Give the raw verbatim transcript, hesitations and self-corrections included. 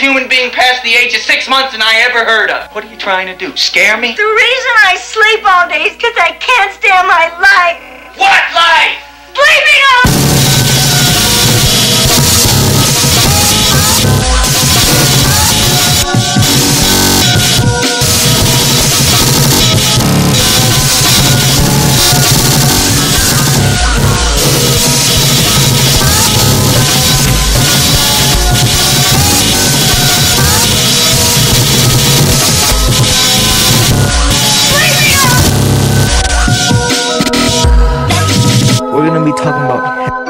human being past the age of six months than I ever heard of. What are you trying to do? Scare me? The reason I sleep all day is because I can't stand my life. What life? Sleeping on... We're gonna be talking about